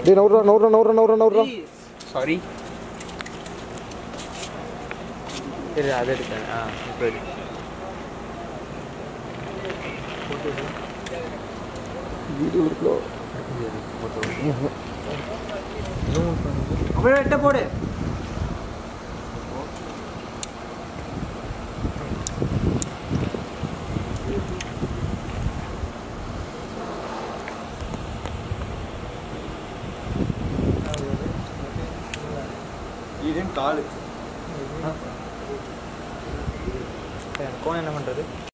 டேய் நவுறா சாரி சரி அதை எடுத்தேன் இப்போ வீடியோ இருக்கோ அப்படியே வெட்ட போடு இதன் காலு கோன் என்ன பண்ணுறது